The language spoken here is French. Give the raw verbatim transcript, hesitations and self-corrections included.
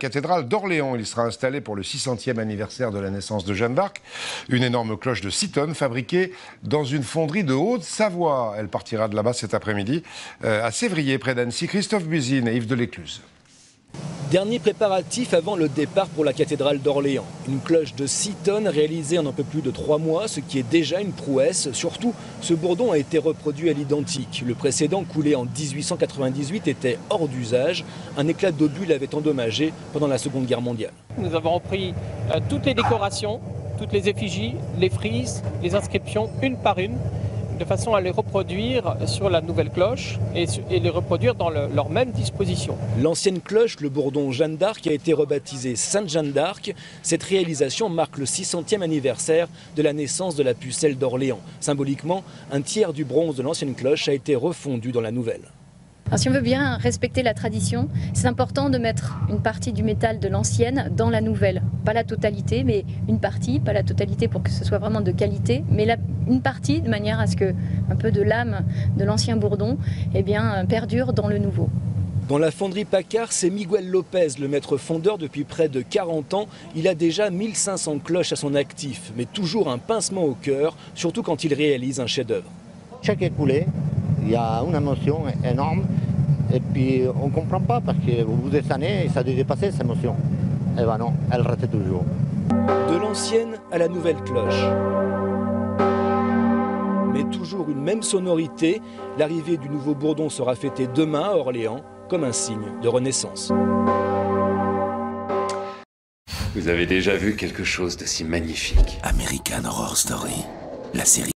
cathédrale d'Orléans. Il sera installé pour le six centième anniversaire de la naissance de Jeanne d'Arc. Une énorme cloche de six tonnes fabriquée dans une fonderie de Haute-Savoie. Elle partira de là-bas cet après-midi euh, à Sévrier, près d'Annecy. Christophe Buzine et Yves Delécluse. Dernier préparatif avant le départ pour la cathédrale d'Orléans. Une cloche de six tonnes réalisée en un peu plus de trois mois, ce qui est déjà une prouesse. Surtout, ce bourdon a été reproduit à l'identique. Le précédent, coulé en mille huit cent quatre-vingt-dix-huit, était hors d'usage. Un éclat d'obus l'avait endommagé pendant la Seconde Guerre mondiale. Nous avons repris euh, toutes les décorations, toutes les effigies, les frises, les inscriptions, une par une, de façon à les reproduire sur la nouvelle cloche et, et les reproduire dans le, leur même disposition. L'ancienne cloche, le bourdon Jeanne d'Arc, a été rebaptisée Sainte Jeanne d'Arc. Cette réalisation marque le six centième anniversaire de la naissance de la pucelle d'Orléans. Symboliquement, un tiers du bronze de l'ancienne cloche a été refondu dans la nouvelle. Alors, si on veut bien respecter la tradition, c'est important de mettre une partie du métal de l'ancienne dans la nouvelle. Pas la totalité, mais une partie, pas la totalité pour que ce soit vraiment de qualité, mais la, une partie de manière à ce que un peu de l'âme de l'ancien bourdon eh bien, perdure dans le nouveau. Dans la fonderie Paccard, c'est Miguel Lopez, le maître fondeur depuis près de quarante ans. Il a déjà mille cinq cents cloches à son actif, mais toujours un pincement au cœur, surtout quand il réalise un chef-d'œuvre. Chaque écoulé, il y a une émotion énorme et puis on ne comprend pas parce qu'au bout des années, ça a dépassé cette émotion. Et ben non, elle reste toujours. De l'ancienne à la nouvelle cloche. Mais toujours une même sonorité, l'arrivée du nouveau bourdon sera fêtée demain à Orléans comme un signe de renaissance. Vous avez déjà vu quelque chose de si magnifique? American Horror Story, la série.